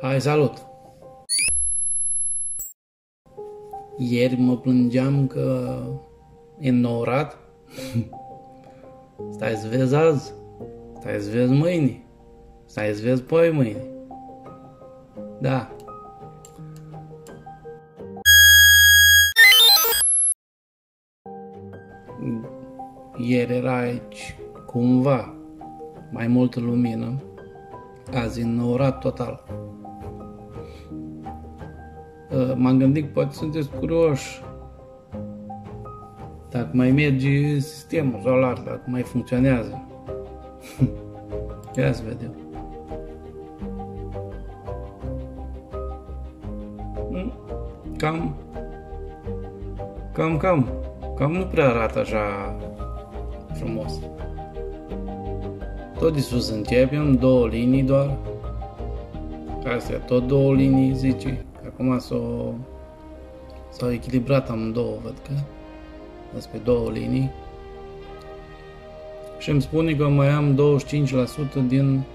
Hai, salut! Ieri mă plângeam că e înnorat. Stai să vezi azi, stai să vezi mâine, stai să vezi poi mâine. Da. Ieri era aici cumva mai multă lumină, azi e înnorat total. M-am gândit că poate sunteți curioși dacă mai merge sistemul solar, dacă mai funcționează. Ia să vedem. Cam nu prea arată așa frumos. Tot de sus începem, 2 linii doar. Astea tot 2 linii, zice. Acum s-au echilibrat amândouă, văd că pe 2 linii. Și îmi spune că mai am 25% din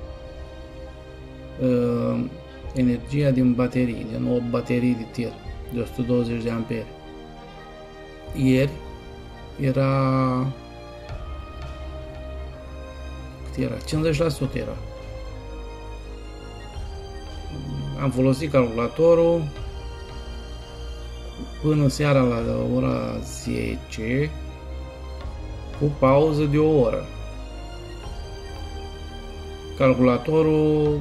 energia din baterii, din 8 baterii de tir de 120 de ampere. Ieri era cât era? 50% era. Am folosit calculatorul până seara la ora 10 cu pauză de o oră. Calculatorul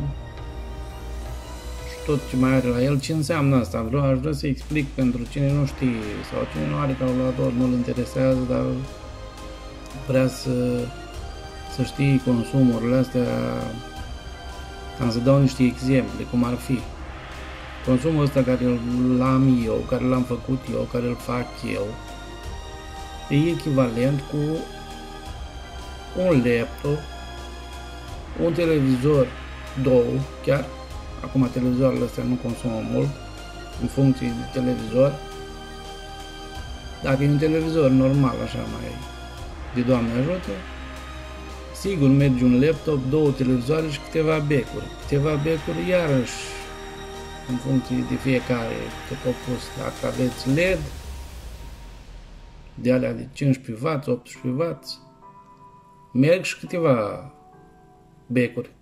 și tot ce mai are la el, ce înseamnă asta? Aș vrea să explic pentru cine nu știe sau cine nu are calculator, nu-l interesează, dar vrea să știe consumurile astea. Am să dau niște exemple, cum ar fi consumul ăsta care l-am eu, care l-am făcut eu, care îl fac eu, e echivalent cu un laptop, un televizor, 2, chiar acum televizoarele astea nu consumă mult în funcție de televizor. Dacă e un televizor normal, așa mai de Doamne ajută, sigur merge un laptop, 2 televizoare și câteva becuri. Câteva becuri iarăși în funcție de fiecare cât o pus. Dacă aveți LED de alea de 15W, 18W, merg și câteva becuri.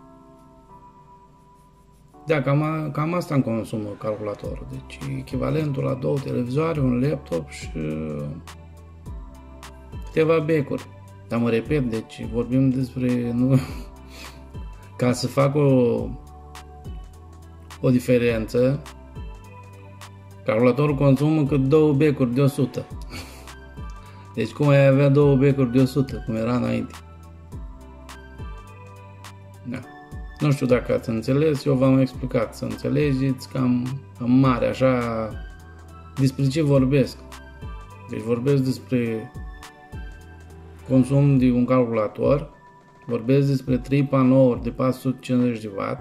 Da, cam asta îmi consumă calculatorul. Deci echivalentul la 2 televizoare, un laptop și câteva becuri. Dar mă repet, deci vorbim despre... Ca să fac o diferență, calculatorul consumă cât 2 becuri de 100. Deci cum ai avea 2 becuri de 100, cum era înainte. Da. Nu știu dacă ați înțeles, eu v-am explicat să înțelegeți cam mare, așa, despre ce vorbesc. Deci vorbesc despre consum de un calculator, vorbesc despre 3 panouri de 450 de W,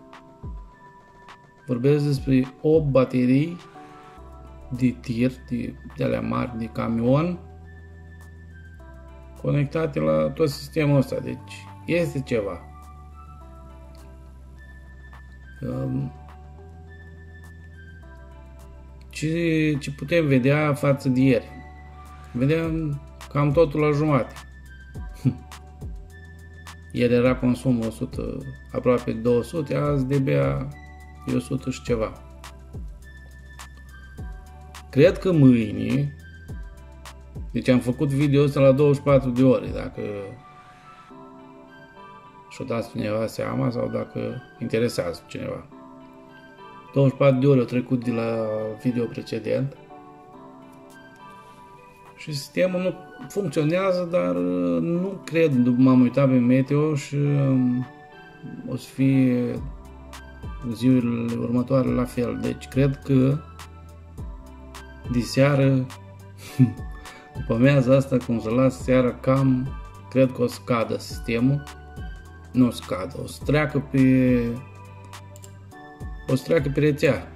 vorbesc despre 8 baterii de tir, de alea mari, de camion, conectate la tot sistemul ăsta. Deci este ceva. Ce putem vedea față de ieri? Vedeam cam totul la jumate. Ieri era consumul 100, aproape 200, azi de-abia e 100 și ceva. Cred că mâine, deci am făcut video ăsta la 24 de ore, dacă și-o dați cineva seama sau dacă interesează cineva. 24 de ore au trecut de la video precedent. Și sistemul nu funcționează, dar nu cred, m-am uitat pe meteo și o să fie zilele următoare la fel. Deci cred că de seară, după amiaza asta, cum să las seara, cam cred că o să cadă sistemul. Nu o să cadă, o să treacă pe rețea.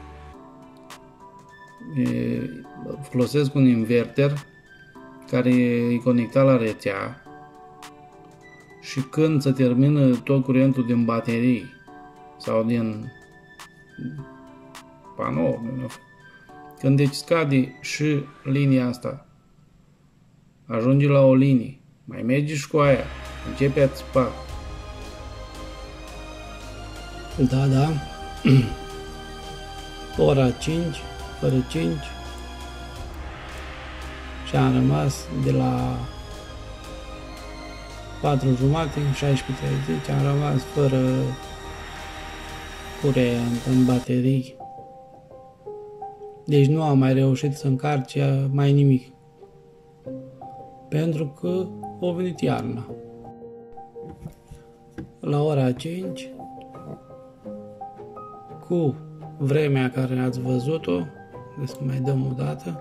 Folosesc un inverter care e conectat la rețea și când se termină tot curentul din baterii sau din panou. Când deci scade și linia asta, ajungi la o linie, mai mergi și cu aia, începe a țipa. Da, da. Ora 5, fără 5. Și am rămas de la 4:30, 16:30, am rămas fără curent în baterii. Deci nu am mai reușit să încarc mai nimic. Pentru că a venit iarna. La ora 5, cu vremea care ați văzut-o, să mai dăm o dată,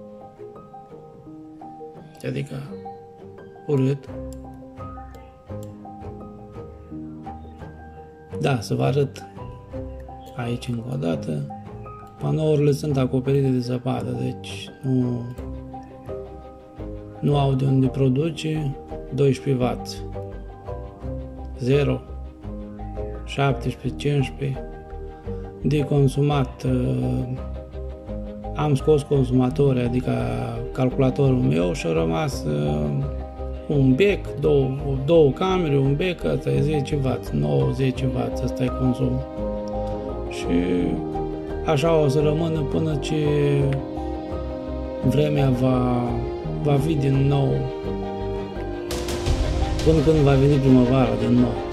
adică urât. Da, să vă arăt aici încă o dată. Panourile sunt acoperite de zăpadă, deci nu au de unde produce. 12W, 0, 17, 15, de consumat. Am scos consumatorii, adică calculatorul meu, și a rămas un bec, două camere, un bec, asta e 10W, 9-10W, ăsta e consumul. Și așa o să rămână până ce vremea va fi din nou, până când va veni primăvara din nou.